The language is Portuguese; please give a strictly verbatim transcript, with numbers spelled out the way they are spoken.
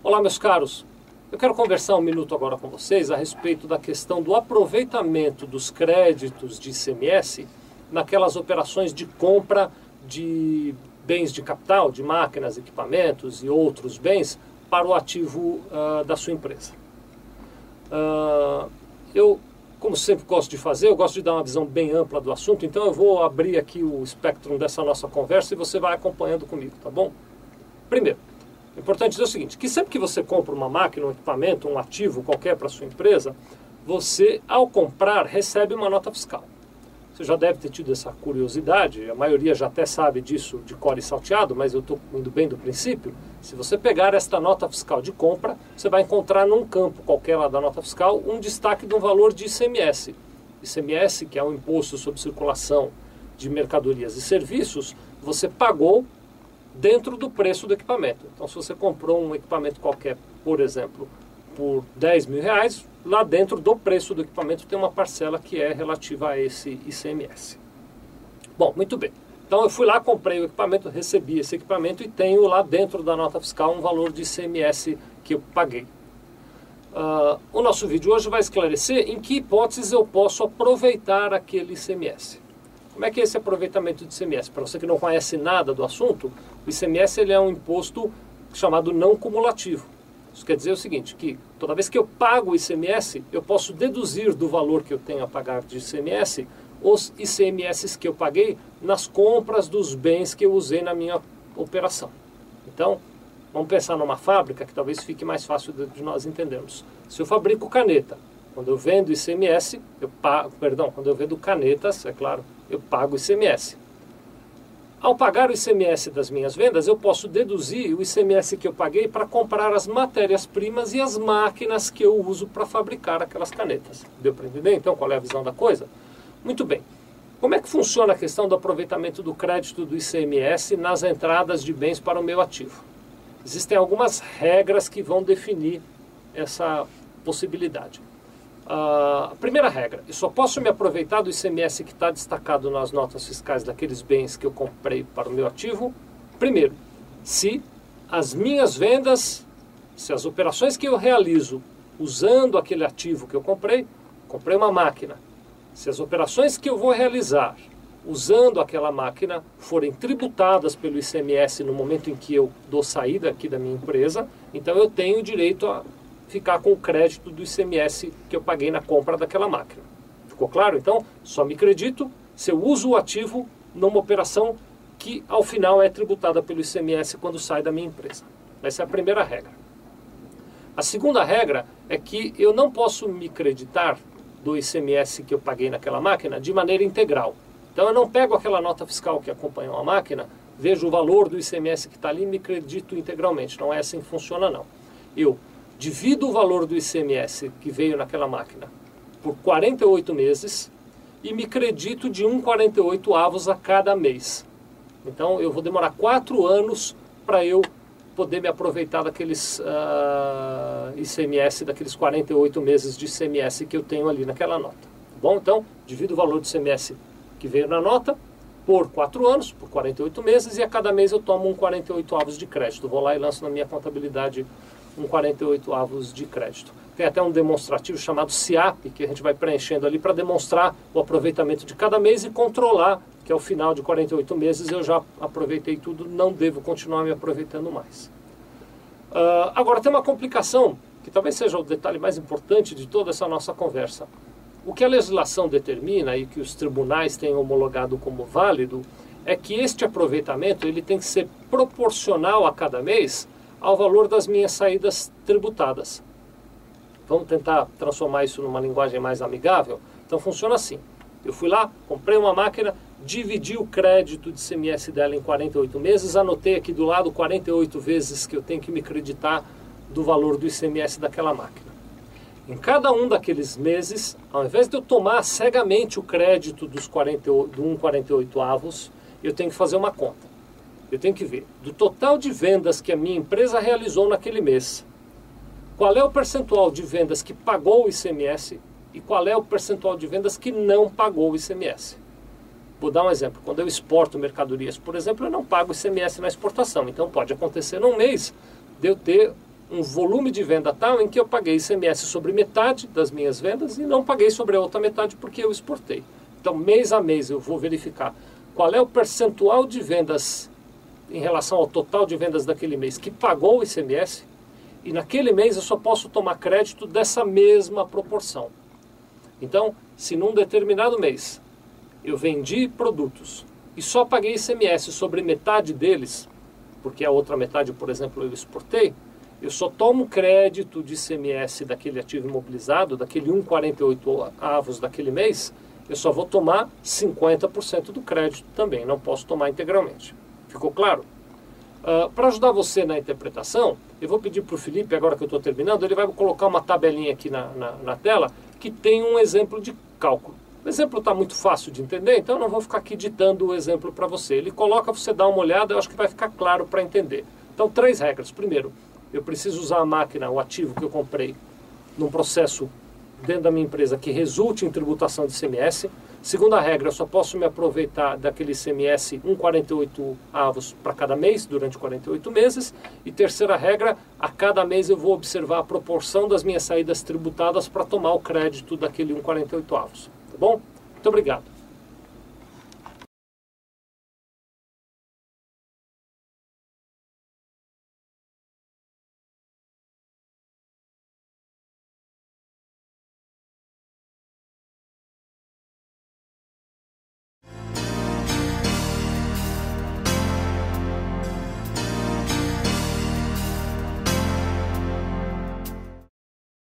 Olá, meus caros. Eu quero conversar um minuto agora com vocês a respeito da questão do aproveitamento dos créditos de I C M S naquelas operações de compra de bens de capital, de máquinas, equipamentos e outros bens para o ativo uh, da sua empresa. Uh, eu, como sempre gosto de fazer, eu gosto de dar uma visão bem ampla do assunto, então eu vou abrir aqui o espectro dessa nossa conversa e você vai acompanhando comigo, tá bom? Primeiro, é importante dizer o seguinte, que sempre que você compra uma máquina, um equipamento, um ativo qualquer para a sua empresa, você, ao comprar, recebe uma nota fiscal. Você já deve ter tido essa curiosidade, a maioria já até sabe disso de cor e salteado, mas eu estou indo bem do princípio. Se você pegar esta nota fiscal de compra, você vai encontrar num campo qualquer lá da nota fiscal um destaque de um valor de I C M S. I C M S, que é o Imposto sobre Circulação de Mercadorias e Serviços, você pagou dentro do preço do equipamento. Então, se você comprou um equipamento qualquer, por exemplo, por dez mil reais, lá dentro do preço do equipamento tem uma parcela que é relativa a esse I C M S. Bom, muito bem. Então, eu fui lá, comprei o equipamento, recebi esse equipamento e tenho lá dentro da nota fiscal um valor de I C M S que eu paguei. Uh, o nosso vídeo hoje vai esclarecer em que hipóteses eu posso aproveitar aquele I C M S. Como é que é esse aproveitamento de I C M S? Para você que não conhece nada do assunto, o I C M S ele é um imposto chamado não cumulativo. Isso quer dizer o seguinte, que toda vez que eu pago o I C M S, eu posso deduzir do valor que eu tenho a pagar de I C M S os I C M S que eu paguei nas compras dos bens que eu usei na minha operação. Então, vamos pensar numa fábrica que talvez fique mais fácil de, de nós entendermos. Se eu fabrico caneta, quando eu vendo I C M S, eu pago, perdão, quando eu vendo canetas, é claro, eu pago I C M S. Ao pagar o I C M S das minhas vendas, eu posso deduzir o I C M S que eu paguei para comprar as matérias-primas e as máquinas que eu uso para fabricar aquelas canetas. Deu para entender, então, qual é a visão da coisa? Muito bem. Como é que funciona a questão do aproveitamento do crédito do I C M S nas entradas de bens para o meu ativo? Existem algumas regras que vão definir essa possibilidade. Uh, a primeira regra, eu só posso me aproveitar do I C M S que está destacado nas notas fiscais daqueles bens que eu comprei para o meu ativo, primeiro, se as minhas vendas, se as operações que eu realizo usando aquele ativo que eu comprei, comprei uma máquina, se as operações que eu vou realizar usando aquela máquina forem tributadas pelo I C M S no momento em que eu dou saída aqui da minha empresa, então eu tenho direito a ficar com o crédito do I C M S que eu paguei na compra daquela máquina. Ficou claro? Então, só me acredito se eu uso o ativo numa operação que, ao final, é tributada pelo I C M S quando sai da minha empresa. Essa é a primeira regra. A segunda regra é que eu não posso me creditar do I C M S que eu paguei naquela máquina de maneira integral. Então, eu não pego aquela nota fiscal que acompanhou a máquina, vejo o valor do I C M S que está ali e me credito integralmente. Não é assim que funciona, não. Eu divido o valor do I C M S que veio naquela máquina por quarenta e oito meses e me credito de um vírgula quarenta e oito avos a cada mês. Então eu vou demorar quatro anos para eu poder me aproveitar daqueles uh, I C M S, daqueles quarenta e oito meses de I C M S que eu tenho ali naquela nota. Tá bom? Então, divido o valor do I C M S que veio na nota por quatro anos, por quarenta e oito meses, e a cada mês eu tomo um quarenta e oito avos de crédito. Vou lá e lanço na minha contabilidade um quarenta e oito avos de crédito. Tem até um demonstrativo chamado S I A P, que a gente vai preenchendo ali para demonstrar o aproveitamento de cada mês e controlar que ao final de quarenta e oito meses eu já aproveitei tudo, não devo continuar me aproveitando mais. Uh, agora tem uma complicação, que talvez seja o detalhe mais importante de toda essa nossa conversa. O que a legislação determina e que os tribunais têm homologado como válido é que este aproveitamento ele tem que ser proporcional a cada mês ao valor das minhas saídas tributadas. Vamos tentar transformar isso numa linguagem mais amigável? Então funciona assim. Eu fui lá, comprei uma máquina, dividi o crédito de I C M S dela em quarenta e oito meses, anotei aqui do lado quarenta e oito vezes que eu tenho que me creditar do valor do I C M S daquela máquina. Em cada um daqueles meses, ao invés de eu tomar cegamente o crédito dos quarenta e oito, do um vírgula quarenta e oito avos, eu tenho que fazer uma conta. Eu tenho que ver, do total de vendas que a minha empresa realizou naquele mês, qual é o percentual de vendas que pagou o I C M S e qual é o percentual de vendas que não pagou o I C M S. Vou dar um exemplo. Quando eu exporto mercadorias, por exemplo, eu não pago I C M S na exportação. Então pode acontecer num mês de eu ter um volume de venda tal em que eu paguei I C M S sobre metade das minhas vendas e não paguei sobre a outra metade porque eu exportei. Então, mês a mês, eu vou verificar qual é o percentual de vendas em relação ao total de vendas daquele mês que pagou o I C M S, e naquele mês eu só posso tomar crédito dessa mesma proporção. Então, se num determinado mês eu vendi produtos e só paguei I C M S sobre metade deles, porque a outra metade, por exemplo, eu exportei, eu só tomo crédito de I C M S daquele ativo imobilizado, daquele um vírgula quarenta e oito avos daquele mês, eu só vou tomar cinquenta por cento do crédito também, não posso tomar integralmente. Ficou claro? Uh, para ajudar você na interpretação, eu vou pedir para o Felipe, agora que eu estou terminando, ele vai colocar uma tabelinha aqui na, na, na tela que tem um exemplo de cálculo. O exemplo está muito fácil de entender, então eu não vou ficar aqui ditando o exemplo para você. Ele coloca, você dá uma olhada, eu acho que vai ficar claro para entender. Então, três regras. Primeiro, eu preciso usar a máquina, o ativo que eu comprei, num processo dentro da minha empresa que resulte em tributação de I C M S. Segunda regra, eu só posso me aproveitar daquele I C M S um vírgula quarenta e oito avos para cada mês, durante quarenta e oito meses. E terceira regra, a cada mês eu vou observar a proporção das minhas saídas tributadas para tomar o crédito daquele um vírgula quarenta e oito avos. Tá bom? Muito obrigado.